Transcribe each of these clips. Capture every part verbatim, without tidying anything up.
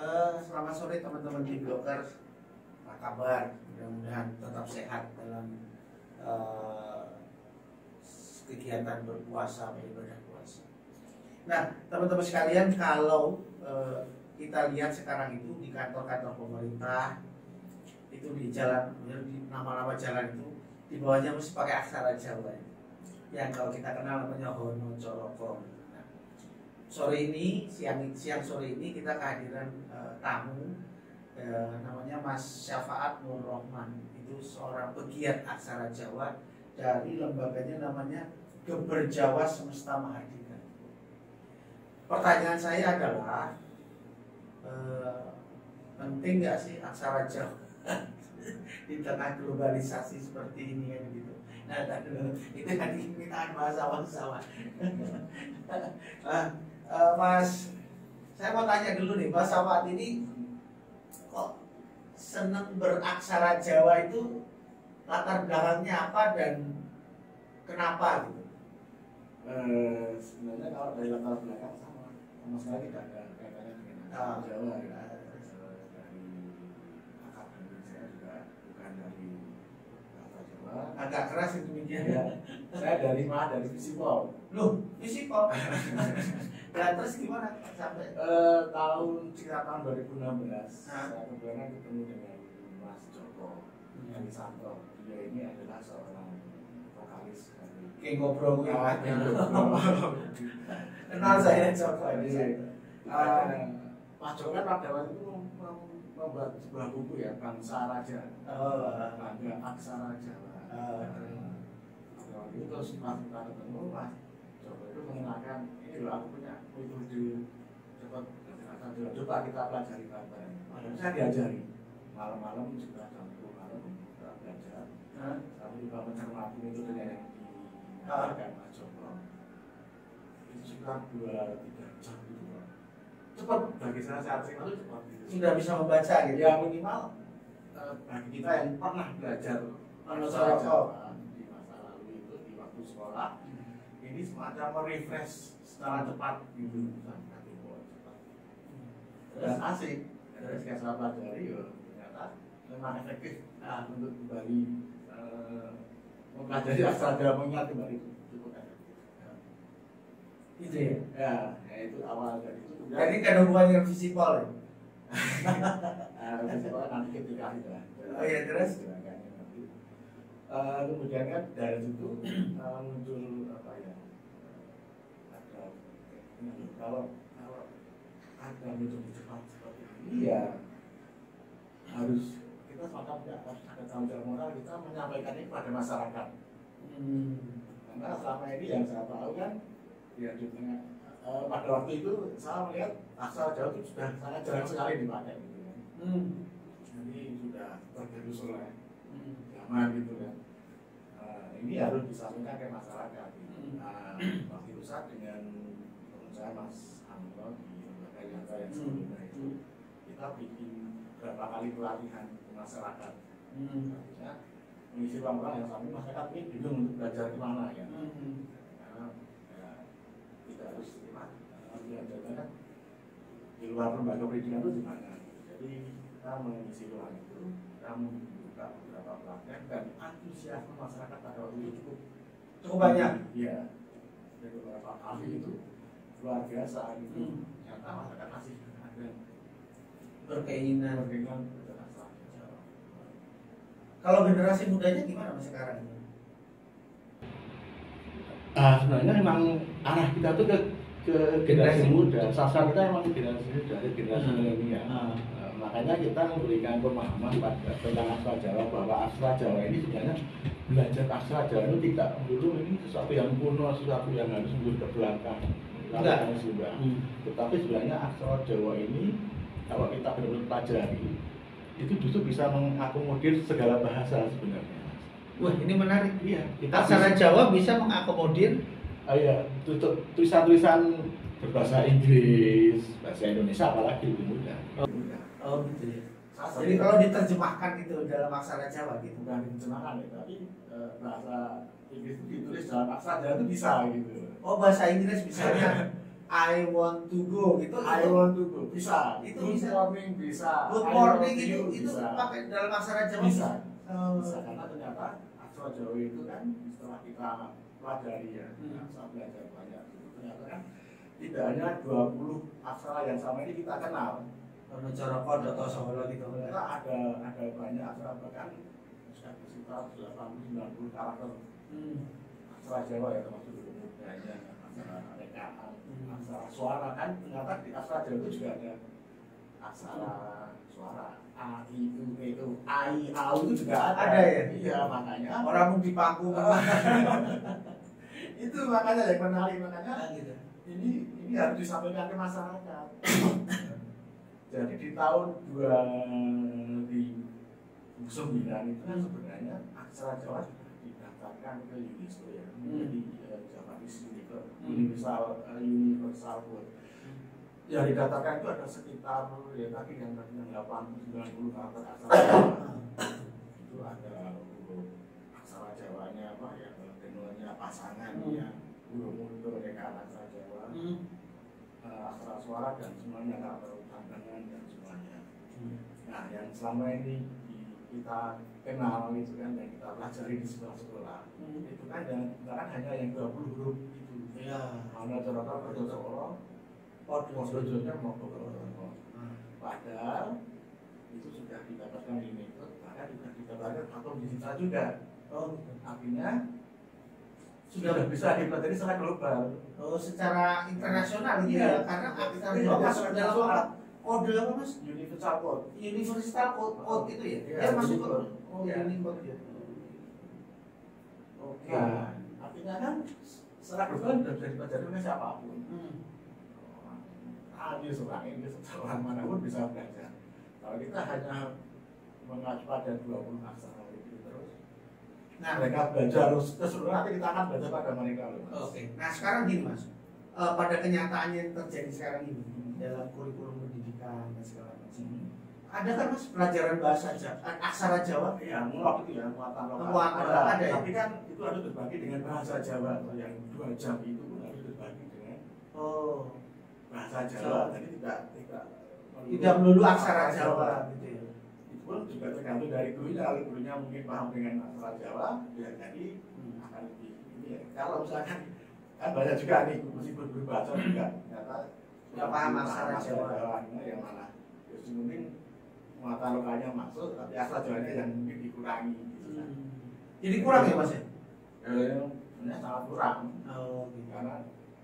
Uh, selamat sore teman-teman di Blockers. Apa kabar? Mudah-mudahan tetap sehat dalam uh, kegiatan berpuasa, beribadah puasa. Nah, teman-teman sekalian, kalau uh, kita lihat sekarang itu di kantor-kantor pemerintah itu di jalan, di nama-nama jalan itu di bawahnya mesti pakai aksara Jawa, yang kalau kita kenal namanya Hono Coroko. Sore ini, siang siang sore ini kita kehadiran uh, tamu uh, namanya Mas Syafaat Nur Rohman. Itu seorang pegiat aksara Jawa dari lembaganya namanya Geber Jawa Semesta Mahardika. Pertanyaan saya adalah uh, penting nggak sih aksara Jawa di tengah globalisasi seperti ini kan gitu. Nah, itu kan permintaan bahasa bangsawan. Uh, Mas, saya mau tanya dulu nih, Mas Syafaat ini kok senang beraksara Jawa itu, latar belakangnya apa dan kenapa gitu? Uh, sebenarnya kalau dari latar belakang sama, sama sekali tidak ada kaitannya dengan aksara oh. Jawa ya. Uh, dari akademik saya juga bukan dari aksara Jawa. Agak keras itu media. Ya, saya dari mana? Dari Visipol. Loh, Visipol. Nah, terus gimana sampai uh, tahun sekitar tahun dua ribu enam belas nah. saya kebetulan ketemu dengan Mas Joko Yang Santo. Dia ini adalah seorang vokalis dari King Ngobrol ya, kenal saya Joko ini. Uh, Mas Joko kan pada waktu itu membuat sebuah buku ya, Bangsa Raja. Oh, Bangga Aksara Jawa. Oh. Nah, itu terus pas kita ketemu Mas Joko itu mengenalkan, ini loh aku punya metode cepat aksara, coba kita pelajari bareng. Makanya saya diajari malam-malam sekitar jam sepuluh malam kita belajar. Saya juga mencermati metodenya yang diajarkan Mas Joko. Itu sekitar dua tiga jam gitu Pak. Cepat bagi saya saat itu cepat gitu. Sudah bisa membaca gitu. Ya minimal uh, bagi kita yang pernah belajar aksara Jawa di masa lalu itu di waktu sekolah, ini semacam merefresh secara cepat gitu, sangat cepat dan asik. Dari sekian saya pelajari, ya ternyata memang efektif nah, untuk kembali uh, mempelajari aksara Jawa, mengingat kembali cukup efektif. Ya. Itu ya? Ya, ya itu awal dari itu. Jadi kan hubungannya dengan Visipol ya? Visipol nanti ketika itu. Oh ya, terus? Uh, kemudian kan dari situ uh, muncul apa ya? Ada ini, kalau kalau ada muncul cepat seperti ini ya harus kita semacam ya, ada tanggung jawab moral kita menyampaikan ini kepada masyarakat. Hmm. Karena selama ini yang saya tahu kan ya di tengah uh, pada waktu itu saya melihat aksara Jawa itu sudah sangat jarang sekali dipakai gitu kan. Hmm. Jadi sudah tergerus oleh zaman gitu kan. Uh, ini harus disampaikan ke masyarakat. Gitu. Nah, waktu itu saya dengan teman saya Mas Amro di lembaga yang saya sebelumnya itu kita bikin beberapa kali pelatihan ke masyarakat. Hmm. Artinya mengisi ruang-ruang yang sampai masyarakat ini bingung untuk belajar di mana ya. Hmm. Karena ya, tidak harus belajarnya kan di luar lembaga pendidikan itu di mana. Jadi kita mengisi ruang itu, kita membuka beberapa pelatihan dan antusiasme masyarakat pada waktu itu cukup cukup banyak. Iya, dari beberapa kali itu luar biasa gitu. Hmm. Ternyata masyarakat masih ada berkeinginan berkeinginan belajar aksara Jawa. Kalau generasi mudanya gimana mas sekarang ini? Ah, sebenarnya memang arah kita tuh ke ke generasi muda. Sastra kita memang generasi muda, generasi hmm. milenial. Hmm. Makanya kita memberikan pemahaman pada tentang aksara Jawa bahwa aksara Jawa ini sebenarnya belajar aksara Jawa itu tidak dulu ini sesuatu yang kuno, sesuatu yang harus mundur ke belakang. Enggak. Hmm. Tetapi sebenarnya aksara Jawa ini kalau kita benar-benar pelajari itu justru bisa mengakomodir segala bahasa sebenarnya. Wah ini menarik. Iya. Kita aksara Jawa bisa mengakomodir. Oh iya, tulisan-tulisan berbahasa Inggris, bahasa Indonesia apalagi lebih mudah. Oh. Oh gitu ya. Jadi kalau diterjemahkan gitu dalam aksara Jawa gitu. Bukan diterjemahkan ya, tapi e, bahasa Inggris itu ditulis dalam aksara Jawa itu bisa gitu. Oh bahasa Inggris misalnya I want to go gitu. I want to go bisa. Itu Good bisa. morning bisa. Good I morning love itu you itu bisa. pakai dalam aksara Jawa Bisa. Oh. Bisa karena ternyata aksara Jawa itu kan setelah kita pelajari ya, Hmm. saya belajar banyak itu ternyata kan tidak hanya dua puluh aksara yang sama ini kita kenal. Ono cara kode atau solo gitu. Ternyata ada ada banyak aksara bahkan sudah sekitar delapan puluh sembilan puluh karakter Hmm. aksara Jawa ya termasuk huruf mudanya, aksara rekaan, Hmm. aksara suara kan ternyata di aksara Jawa itu juga ada aksara suara a i u e u a i a u itu juga ada. Ada ya? Iya makanya Orang mau dipaku itu makanya yang menarik makanya Ah, gitu. ini ini harus disampaikan ke masyarakat. Jadi di tahun dua ribu sembilan itu kan sebenarnya aksara Jawa sudah didaftarkan ke UNESCO ya, menjadi uh, Javanese Universal uh, Universal Word. Ya didaftarkan itu ada sekitar ya tadi yang tadi yang delapan puluh sembilan puluh karakter aksara Jawa. Itu ada huruf aksara Jawanya apa ya, tenulnya pasangannya, huruf mundur ya kan aksara Jawa. Hmm. Uh, aksara suara dan semuanya karakter tantangan dan semuanya. Hmm. Nah, yang selama ini di- kita kenal itu kan yang kita pelajari di sekolah-sekolah Hmm. itu kan yang kita kan hanya yang dua puluh huruf itu. Ya. Mana cara-cara berdoa Kode. Modojonya mau berdoa. Hmm. Padahal itu sudah didapatkan di metode, bahkan sudah didapatkan atau digital juga. Oh, gitu. Artinya sudah bisa dipelajari secara global. Oh, secara internasional gitu Iya. ya. Karena aksara Iya, Jawa iya, masuk secara dalam nasional. apa? Kode apa Mas? Universal code. Universal code, code itu ya? Iya, Dia masuk ke Unicode. oh, Iya. Unicode ya. Oke. Nah, artinya kan secara global sudah bisa dipelajari oleh siapapun. Hmm. Inggris, orang Inggris, orang manapun bisa belajar. Kalau kita hanya mengacu pada dua puluh aksara itu terus, Nah, mereka belajar terus keseluruhan nanti kita akan belajar pada mereka loh. Mas. oke. Nah, sekarang gini Mas. Eh, pada kenyataannya yang terjadi sekarang ini dalam kurikulum pendidikan dan segala macam. Ada kan Mas pelajaran bahasa Jawa, eh, aksara Jawa? Ya, mulak itu ya, muatan lokal. Muatan lokal ada ya? Tapi kan itu harus berbagi dengan bahasa Jawa. Yang dua jam itu pun harus berbagi dengan Oh, bahasa Jawa. Jadi tidak tidak tidak melulu aksara Jawa gitu ya. Itu pun juga tergantung dari gurunya. Kalau gurunya mungkin paham dengan aksara Jawa, ya jadi Hmm. akan lebih ini ya. Kalau misalkan kan banyak juga nih meskipun guru bahasa juga ternyata Nggak paham aksara Jawa. yang mana terus mungkin muatan lokalnya masuk tapi aksara Jawanya yang mungkin dikurangi gitu kan. Hmm. Jadi kurang ya Mas ya? Eh, sebenarnya sangat kurang Oh, gitu. karena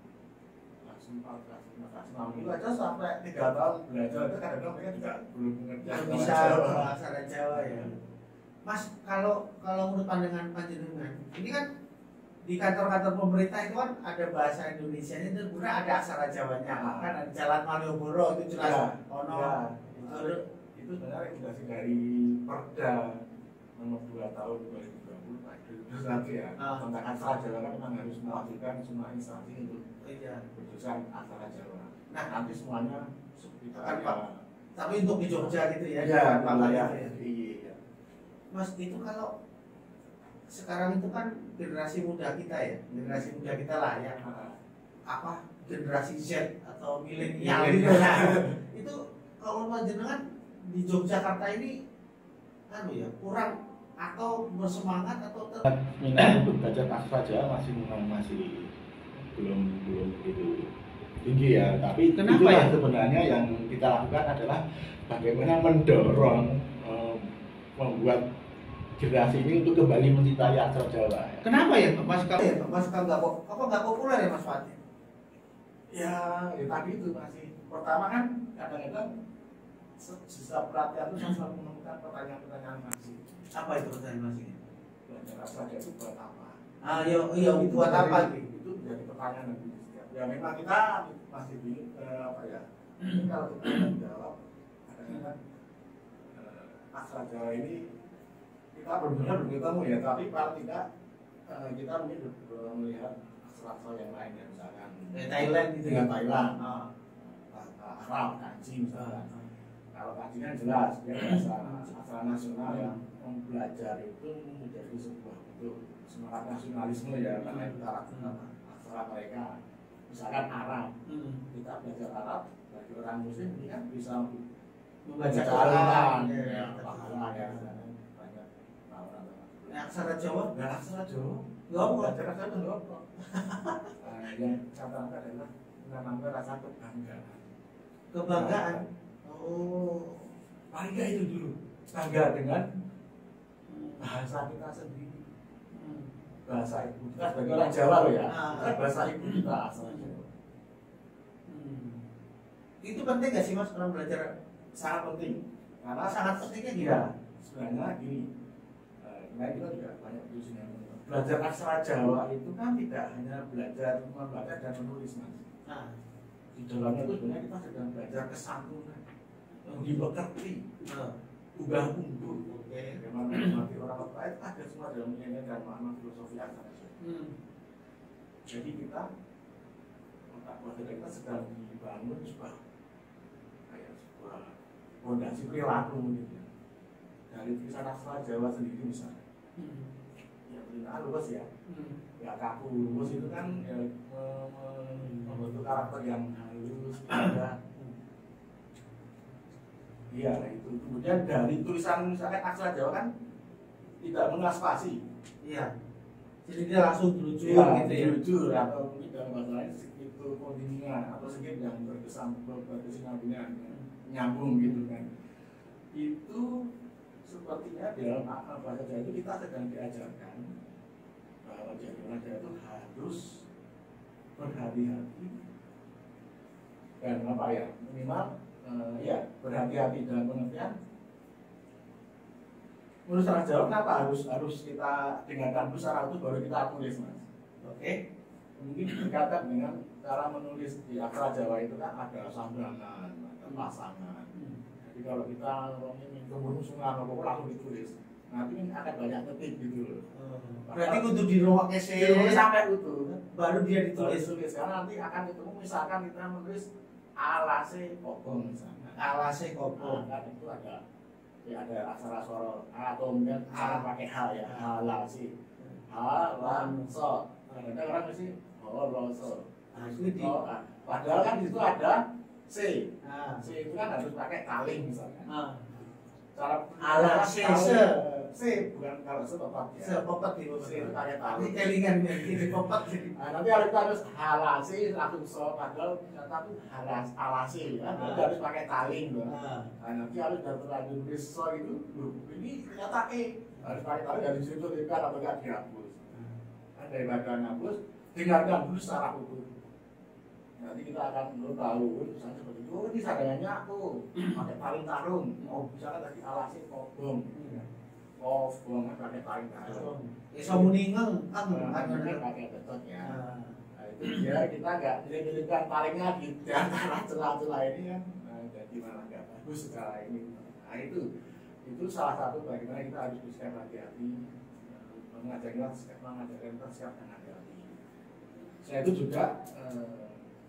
kelas empat, kelas lima, kelas enam itu aja sampai tiga tahun belajar itu kadang-kadang mereka juga belum mengerti Yang aksara bisa Jawa. aksara Jawa ya. Mas, kalau kalau menurut pandangan panjenengan, ini kan di kantor-kantor pemerintah itu kan ada bahasa Indonesia ini kemudian ada aksara Jawanya. Ah. Kan ada Jalan Malioboro itu jelas Ya, ono. ya. Ada Itu sebenarnya regulasi dari Perda nomor dua tahun dua ribu dua puluh terus nanti ya Ah. tentang aksara Jawa kan memang harus mewajibkan semua instansi untuk iya. berjurusan aksara Jawa. Nah, Nanti semuanya kita Akan ya, tapi untuk di Jogja gitu ya. ya, di Papua ya, gitu ya. iya. Mas, itu kalau sekarang itu kan generasi muda kita ya, generasi muda kita lah yang apa generasi Z atau milenial gitu ya. Itu kalau panjenengan di Yogyakarta ini anu ya kurang atau bersemangat atau ter Minat untuk belajar aksara Jawa masih masih belum belum begitu tinggi ya. Tapi Kenapa itulah ya? sebenarnya yang kita lakukan adalah bagaimana mendorong eh, membuat generasi ini untuk kembali mencintai aksara Jawa. Kenapa ya Mas kalau ya Mas kalau nggak pop- apa nggak populer ya Mas Fatih? Ya, ya tadi itu masih pertama kan kadang-kadang se- setiap pelatihan itu saya selalu menemukan pertanyaan-pertanyaan masih Apa itu pertanyaan Mas ini? belajar aksara Jawa itu buat apa? Ah, yo, iya Itu buat menjadi- apa gitu? Itu menjadi pertanyaan nanti setiap. Ya memang kita masih bingung eh, apa ya? Ini kalau kita tidak jawab, kadang-kadang eh, aksara Jawa ini kita benar-benar belum ketemu ya. Tapi paling tidak eh, kita mungkin belum melihat aksara-aksara yang lain ya, misalkan Kayak Thailand gitu dengan ya? Thailand, Ah. bahasa Arab, kanji misalkan. Ah. Kalau kanji kan jelas dia bahasa aksara nasional yang belajar itu menjadi sebuah bentuk semangat nasionalisme ya karena itu karakter aksara mereka. misalkan Arab, Hmm. kita belajar Arab, bagi orang Muslim ini kan bisa Membaca Quran, Quran, ya, ya, pahala ya, banyak tawaran. Nah, aksara Jawa Nah, aksara Jawa, nggak apa. belajar aksara Jawa nggak apa. Nah, yang kata-kata adalah menanamkan rasa kebanggaan. Kebanggaan. Oh. Paling nggak itu dulu, bangga dengan bahasa kita sendiri. Hmm. Bahasa ibu kita sebagai orang Jawa loh ya, Ah. kan bahasa ibu kita asalnya Jawa. Hmm. Itu penting nggak sih Mas orang belajar? Sangat penting karena Sangat pentingnya iya, gimana? sebenarnya gini, eh, nah kita juga banyak tujuannya. Belajar aksara Jawa itu kan tidak hanya belajar membaca dan menulis mas. Nah. Di dalamnya itu sebenarnya kita sedang belajar kesantunan, dimengerti, Nah. ubah ungguh. Oke. Bagaimana mengerti orang lain ada semua dalam nilai dan makna filosofi aksara Jawa. Hmm. Jadi kita otak bahasa kita sedang dibangun sebuah kayak sebuah fondasi perilaku gitu ya. Dari tulisan aksara Jawa sendiri misalnya. Hmm. Ya perintah luas ya. Hmm. Ya kaku luas itu kan ya, me- me- membentuk karakter yang halus ada. Iya nah itu. Kemudian dari tulisan misalkan aksara Jawa kan tidak mengenal spasi. Iya. Jadi dia langsung terucur Iya, gitu ya. jujur atau mungkin dalam bahasa lain itu kontinua atau sedikit yang berkesan berkesinambungan nyambung gitu kan. Itu sepertinya dalam bahasa Jawa itu kita sedang diajarkan bahwa jadi orang Jawa itu harus berhati-hati dan apa ya minimal eh, ya berhati-hati dalam pengertian menurut orang Jawa kenapa harus harus kita dengarkan dulu secara utuh baru kita tulis mas. Oke. Mungkin berkaitan dengan cara menulis di aksara Jawa itu kan ada sambungan, ada pasangan. Hmm. Jadi kalau kita ingin kemurusungan apa langsung ditulis, nanti ini akan banyak ketik gitu loh. Berarti kudu di ruang ese Ditulis sampai utuh, baru dia ditulis ditulis. tulis karena nanti akan ketemu misalkan kita menulis alase kobong misalnya. Alase Nah, kopo. kan itu ada ya ada aksara soro atau mungkin A pakai H ya, halasi, halanso. Kadang orang mesti holoso. Nah, itu di. Oh, ah. Padahal kan di situ ada C. Nah. C itu kan harus pakai kaling misalnya. Ah. Cara Ala C, se. C bukan kalau se tepat ya. Sepopet di C itu pakai Ini kaling. kelingan ini popet jadi. Nah, nanti kalau kita harus halasi langsung so padahal ternyata itu halas alasi kan Ah. itu harus pakai kaling loh. Nah. Nah, nanti harus dari terlanjur tulis so itu loh, ini ternyata E harus pakai kaling dari situ kan atau enggak dihapus. Kan daripada ngapus dengarkan dulu secara utuh. Nanti kita akan belum tahu misalnya seperti itu. Oh ini sadangannya aku pakai taring tarung. Oh misalnya tadi alasi kobong. Kobong kan pakai taring tarung. Iso muni ngeng kan Nah, kan kan bener. pakai betot ya. Nah. Nah, itu dia kita nggak pilih-pilihkan taringnya di di antara celah-celah ini kan. Nah, jadi malah nggak bagus secara ini. Nah itu itu salah satu bagaimana kita harus bersikap hati-hati mengajarkan kita mengajarkan kita sikap dengan hati-hati. Saya itu juga eh,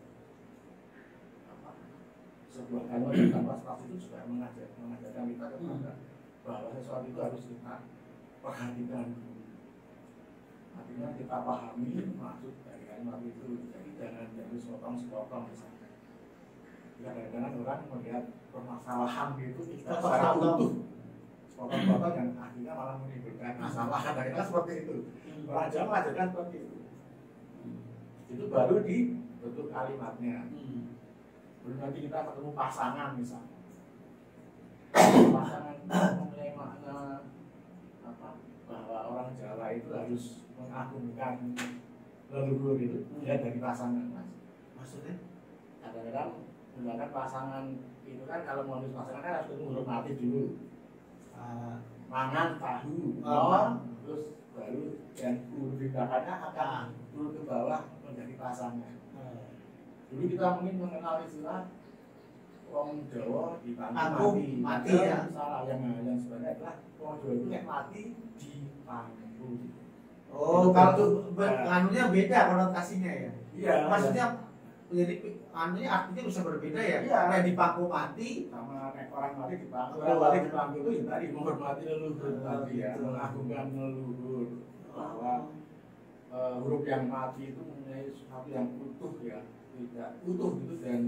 apa, sebuah kalimat yang tanpa spasi itu juga mengajar, mengajarkan kita kepada bahwa sesuatu itu harus kita perhatikan dulu. Artinya kita pahami maksud dari kalimat itu. Jadi jangan jadi sepotong-sepotong misalnya. Kadang-kadang orang melihat permasalahan itu tidak secara utuh. Potong-potong yang akhirnya malah menimbulkan masalah. Kadang-kadang seperti itu. Orang Jawa mengajarkan seperti itu. Itu baru di bentuk kalimatnya. Belum nanti kita ketemu pasangan misalnya. Pasangan itu mempunyai makna apa? Bahwa orang Jawa itu harus mengagungkan leluhur itu ya dari pasangan mas. Maksudnya? Kadang-kadang misalkan pasangan itu kan kalau mau nulis pasangan kan harus menghormati dulu. Ah. Mangan tahu, Ah. no, terus baru dan huruf di belakangnya akan turun ke bawah menjadi pasangan. Dulu kita mungkin mengenal istilah wong Jawa dipangku Mati, mati, mati ya. salah yang yang sebenarnya adalah wong Jawa itu yang mati dipangku. Oh, kalau be- anunya beda konotasinya ya. Iya. Maksudnya jadi anunya artinya bisa berbeda ya. Iya. Kayak dipangku mati. Sama nek orang mati dipangku, Oh. orang mati dipangku itu ya tadi menghormati leluhur Oh, tadi ya, gitu. mengagungkan leluhur bahwa uh, huruf yang mati itu mempunyai sesuatu yang utuh ya, tidak utuh gitu dan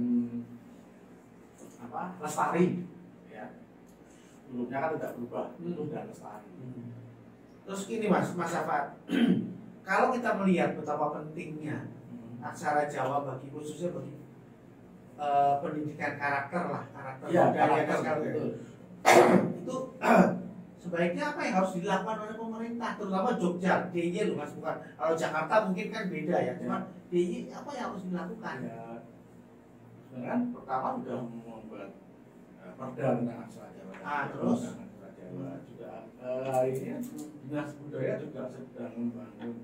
apa lestari ya, hurufnya kan tidak berubah, utuh dan lestari. Hmm. Terus ini mas, Mas Afat, kalau kita melihat betapa pentingnya aksara Jawa bagi khususnya bagi uh, pendidikan karakter lah, karakter ya, budaya karakter itu, itu sebaiknya apa yang harus dilakukan oleh pemerintah, terutama Jogja, D I Y loh mas, bukan kalau Jakarta mungkin kan beda ya, cuma D I Y apa yang harus dilakukan? Ya, sebenarnya pertama sudah membuat uh, perda tentang aksara Jawa. Ah, terus aksara Jawa juga uh, hari ini dinas budaya juga sedang membangun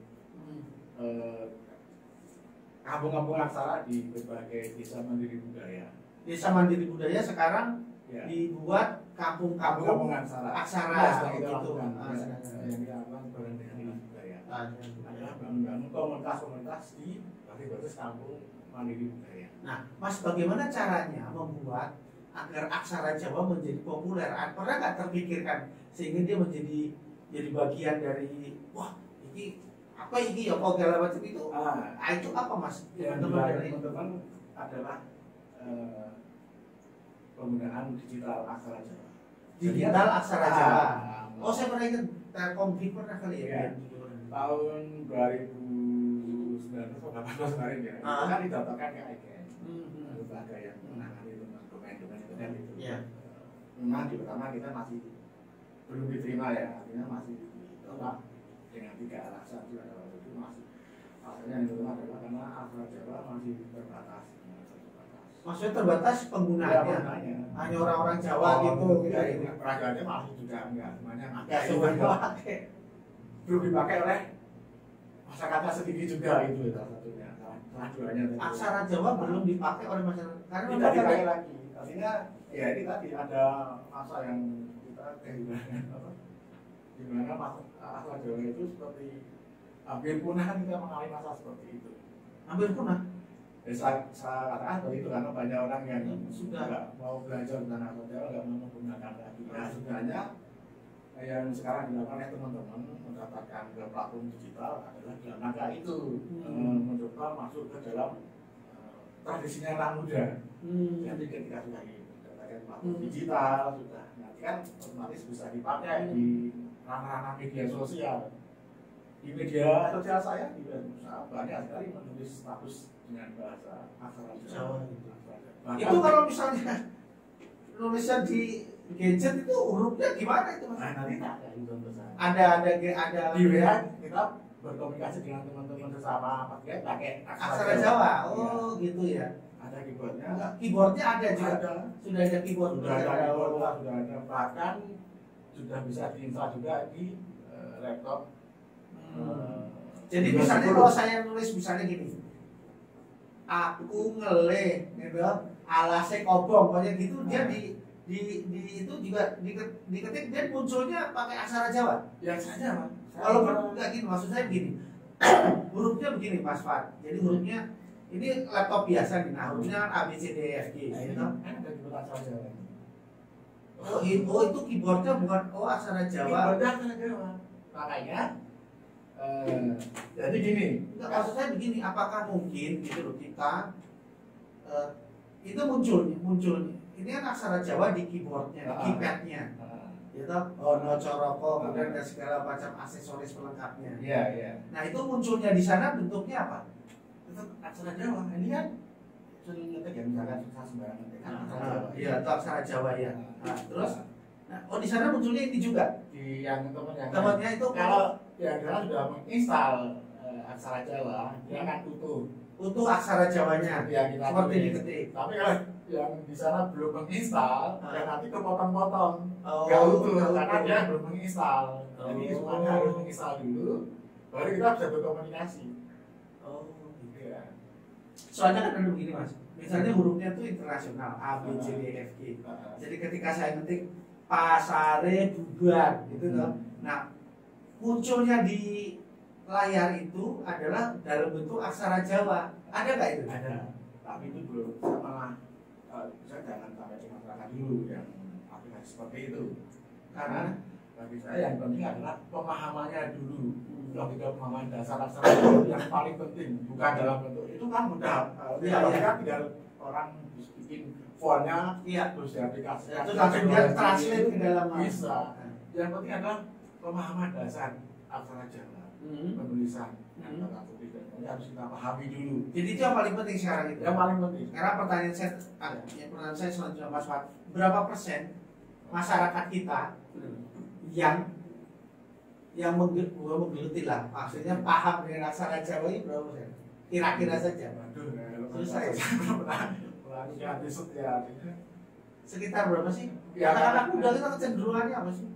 uh, kampung-kampung aksara di berbagai desa mandiri budaya. Desa mandiri budaya sekarang ya. Dibuat kampung-kampung aksara. Aksara nah, oh, gitu. gitu. Ah, yang dilakukan bareng dengan dinas budaya. Ah, adalah bangun-bangun komunitas-komunitas di basis-basis kampung mandiri budaya. Nah, Mas bagaimana caranya membuat agar aksara Jawa menjadi populer? Pernah nggak terpikirkan sehingga dia menjadi jadi bagian dari wah ini apa ini ya kok segala macam itu? Ah, ah, itu apa mas? Teman-teman dari teman-teman adalah eh, penggunaan digital aksara Jawa. Digital aksara Jawa. Ah, oh saya pernah ingat Telkom pernah kali ya. ya. Tahun dua ribu sembilan belas atau delapan belas kemarin ya. Ah. Itu kan didaftarkan ke I K N. Hmm. Lembaga yang menangani tentang domain-domain internet itu. Ya. Memang di pertama kita masih belum diterima ya, artinya masih ditolak dengan tiga alasan juga itu masih alasannya yang pertama adalah karena aksara Jawa masih terbatas. Maksudnya terbatas penggunaannya, ya, hanya orang-orang Jawa oh, gitu, gitu. Ya, ya. Perajaannya masih juga enggak semuanya enggak semuanya pakai. Belum dipakai oleh masyarakatnya sendiri juga itu salah satunya. Salah jualnya. Aksara Jawa belum dipakai oleh masyarakat karena tidak dipakai lagi. Artinya ya ini tadi ada masa yang kita kehilangan apa? Di mana aksara Jawa itu seperti hampir punah, kan kita mengalami masa seperti itu. Hampir punah. Ya, saya, saya katakan seperti itu karena banyak orang yang sudah nggak mau belajar tentang aksara Jawa, nggak mau menggunakan lagi. Nah, sebenarnya yang sekarang dilakukan oleh teman-teman mendapatkan ke platform digital adalah dalam rangka itu hmm. mencoba masuk ke dalam uh, tradisinya anak muda. Hmm. Jadi ketika sudah mendapatkan platform hmm. digital sudah nanti kan otomatis bisa dipakai hmm. di ranah-ranah media sosial. Di media sosial saya di usaha banyak sekali menulis status dengan bahasa aksara Jawa. Itu kalau misalnya nulisnya di gadget itu hurufnya gimana itu mas? Nah, nanti ada itu saya. Ada ada ada di W A kita berkomunikasi dengan teman-teman sesama pakai pakai aksara Jawa. Oh ya. Gitu ya. Ada keyboardnya. Keyboardnya ada juga. Ada. Sudah ada keyboard. Sudah ada keyboard. Sudah ada bahkan sudah bisa diinstal juga di uh, laptop. Hmm. Uh, Jadi misalnya kalau saya nulis misalnya gini, aku ngeleh, gitu, alase kobong, kayak gitu nah. Dia di di di itu juga diketik dan munculnya pakai aksara Jawa. Ya saja, Mas. Walaupun nggak gini, maksud saya begini, hurufnya begini, Mas Fat. Jadi hurufnya ini laptop biasa nih, nah hurufnya kan A B C D E F G, nah, gitu. Kan ada di aksara Jawa. Oh, itu, oh itu keyboardnya bukan oh aksara Jawa. Keyboardnya aksara Jawa. Makanya, uh, jadi gini. Nggak, maksud saya begini, apakah mungkin gitu loh kita uh, itu muncul, muncul. Ini kan aksara Jawa di keyboardnya, uh, keypadnya, uh, gitu. Oh, no coroko, kemudian ada segala macam aksesoris pelengkapnya. Iya, iya. Nah itu munculnya di sana bentuknya apa? Itu aksara Jawa. Ini kan sering ngetik ya, misalkan susah sembarangan ngetik kan aksara Jawa. Iya, itu aksara Jawa ya. Nah, terus, nah, oh di sana munculnya ini juga. Di yang teman yang temannya itu kalau ya karena sudah menginstal uh, aksara Jawa, dia kan utuh. Utuh aksara Jawanya. Ya, kita seperti tulis. diketik. Tapi kalau yang di sana belum menginstal, ah. ya nanti kepotong-potong. Oh, nggak utuh oh, karena oh. dia belum menginstal. Oh. Jadi semuanya harus menginstal dulu, baru kita bisa berkomunikasi. Oh, gitu ya. Soalnya kan ada begini mas, misalnya hurufnya itu internasional A B C D E F G. Uh, Jadi ketika saya ngetik pasare bubar gitu hmm. loh. Nah, munculnya di layar itu adalah dalam bentuk aksara Jawa. Ada nggak itu? Ada. Tapi itu belum sama. Uh, saya jangan sampai ke masyarakat dulu yang aplikasi seperti itu. Karena bagi saya yang penting adalah pemahamannya dulu. Logika pemahaman dasar aksara Jawa yang paling penting, bukan dalam bentuk itu kan mudah. Iya, Kalau iya. kan tinggal orang bikin fontnya, Iya. terus diaplikasikan. Itu langsung dia translate ke dalam bisa. Yang penting adalah pemahaman dasar aksara Jawa, Hmm. penulisan, Hmm. kata tulis dan ini harus kita pahami dulu. Jadi itu yang paling penting sekarang itu. Yang paling penting. Karena pertanyaan saya, ah, ya, pertanyaan saya selanjutnya Mas Fat, berapa persen masyarakat kita yang yang menggel- bukan menggeluti lah, maksudnya paham dengan aksara Jawa ini berapa persen? Kira-kira saja. Waduh, Susah ya? Pelatihan riset ya. Sekitar berapa sih? Ya, Anak-anak muda kita kecenderungannya apa sih?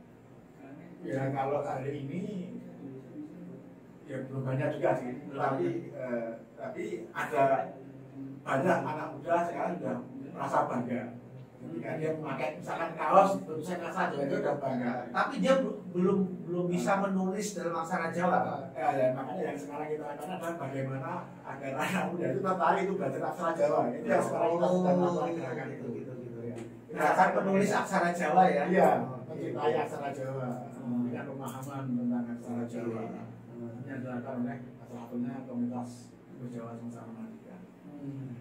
Ya kalau hari ini ya belum banyak juga sih, tapi eh, tapi ada banyak anak muda sekarang sudah merasa bangga. Ketika dia memakai misalkan kaos tulisan aksara Jawa itu udah bangga. Tapi dia bel- belum belum bisa menulis dalam aksara Jawa. Pak. Ya, ya makanya yang sekarang kita lakukan adalah bagaimana agar anak muda itu tertarik itu belajar aksara Jawa. Itu yang sekarang kita sedang lakukan gerakan itu. gitu gitu ya. Gerakan penulis aksara Jawa ya. Iya, mencintai aksara Jawa, memberikan pemahaman tentang aksara Jawa. Hmm. Yang dilakukan oleh salah satunya komunitas Jawa Sama Mandika. Hmm.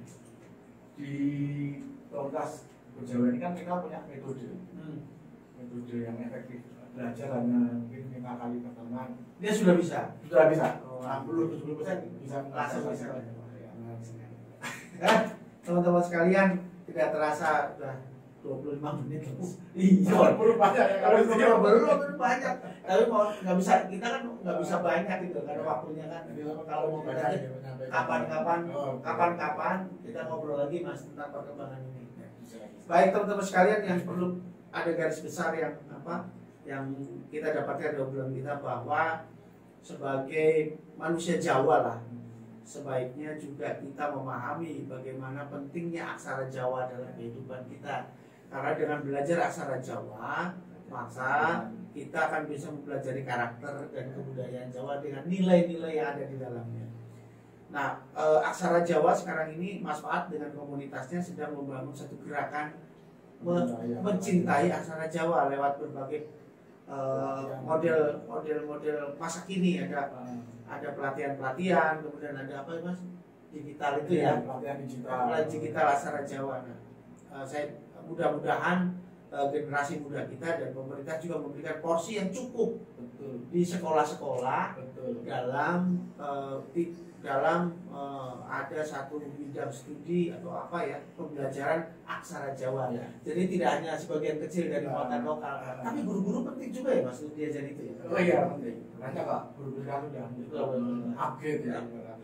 Di komunitas Jawa ini kan kita punya metode, Hmm. metode yang efektif. Belajar hanya mungkin lima kali pertemuan. Dia sudah bisa. Sudah bisa. Oh, enam puluh tujuh puluh persen bisa Langsung bisa. menguasai. Eh, teman-teman sekalian, tidak terasa sudah dua puluh lima menit. Iya. Belum banyak ya kalau itu belum belum belum banyak. Tapi mau nggak bisa kita kan nggak bisa banyak gitu karena waktunya kan. Kalau mau kita kapan-kapan, kapan-kapan kita ngobrol lagi mas tentang perkembangan ini. Baik teman-teman sekalian yang perlu ada garis besar yang apa yang kita dapatkan dari obrolan kita bahwa sebagai manusia Jawa lah sebaiknya juga kita memahami bagaimana pentingnya aksara Jawa dalam kehidupan kita. Karena dengan belajar aksara Jawa maka kita akan bisa mempelajari karakter dan kebudayaan Jawa dengan nilai-nilai yang ada di dalamnya. Nah, e, aksara Jawa sekarang ini Mas Faat dengan komunitasnya sedang membangun satu gerakan me- mencintai aksara Jawa lewat berbagai e, model model-model masa kini. Ada ada pelatihan-pelatihan, kemudian ada apa ya Mas? Digital itu ya, pelatihan digital. pelatihan digital aksara Jawa. Nah, e, saya mudah-mudahan e, generasi muda kita dan pemerintah juga memberikan porsi yang cukup Betul. di sekolah-sekolah Betul. dalam uh, di, dalam uh, ada satu bidang studi atau apa ya pembelajaran aksara Jawa. Ya. Jadi tidak hanya sebagian kecil dari konten lokal, Ah. tapi guru-guru penting juga ya mas untuk diajar itu ya. Oh iya penting. Banyak kok guru-guru kan udah Betul. upgrade ya.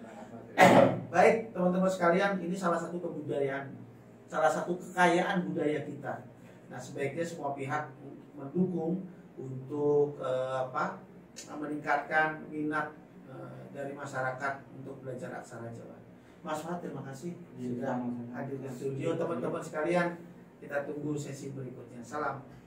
Baik teman-teman sekalian, ini salah satu kebudayaan, salah satu kekayaan budaya kita. Nah sebaiknya semua pihak mendukung untuk uh, apa meningkatkan minat uh, dari masyarakat untuk belajar aksara Jawa. Mas Fat, terima kasih sudah hadir di studio. Teman-teman sekalian, kita tunggu sesi berikutnya. Salam.